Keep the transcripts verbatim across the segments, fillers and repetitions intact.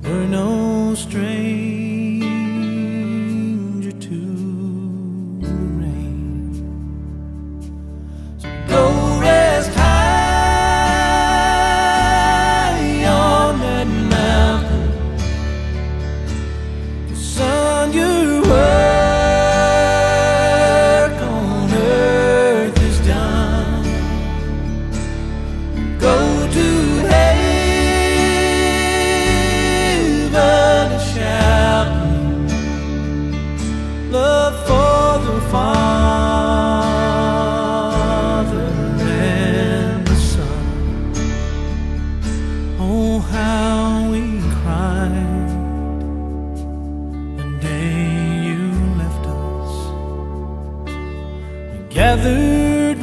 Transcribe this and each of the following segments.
We're no stranger to the rain. So go rest high on that mountain. The sun, your work on earth is done. Go to love for the Father and the Son. Oh, how we cried the day you left us. We gathered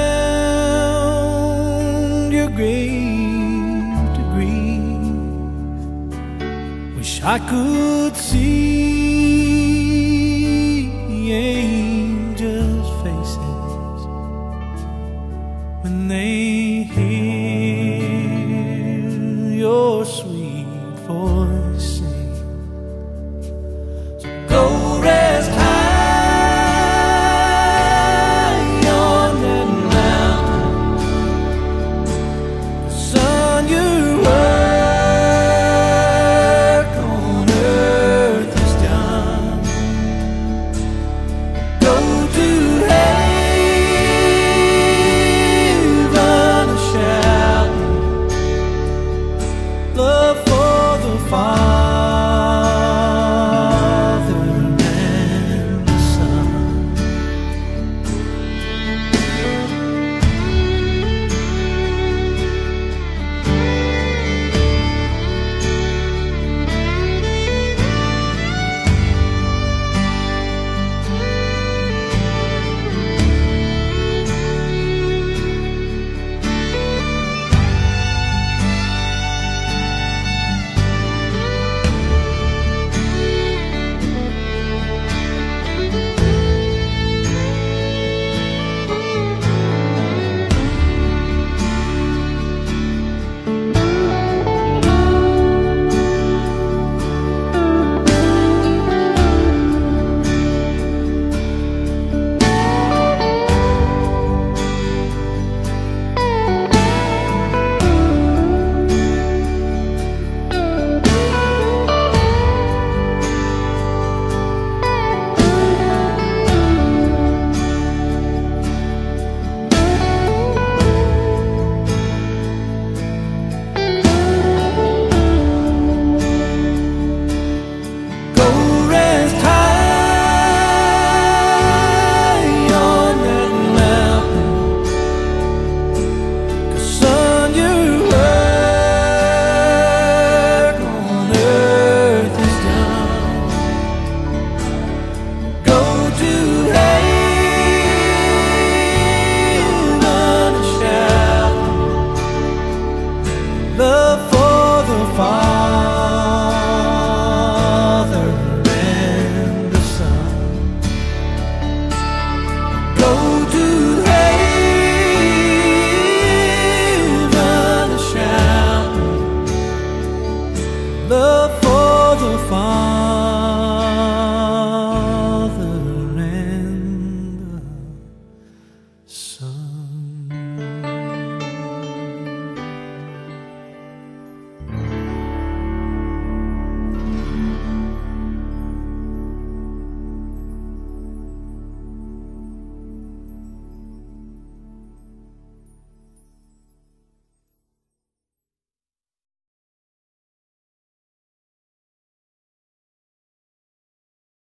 round your grave to grieve. Wish I could see angels' faces when they hear your sweet voice sing. So go rest high on that mountain. The sun, your work on earth is done. Go to heaven a shouting, love for the Father and the Son. Love for the Father and the Son. Go to heaven a shouting, love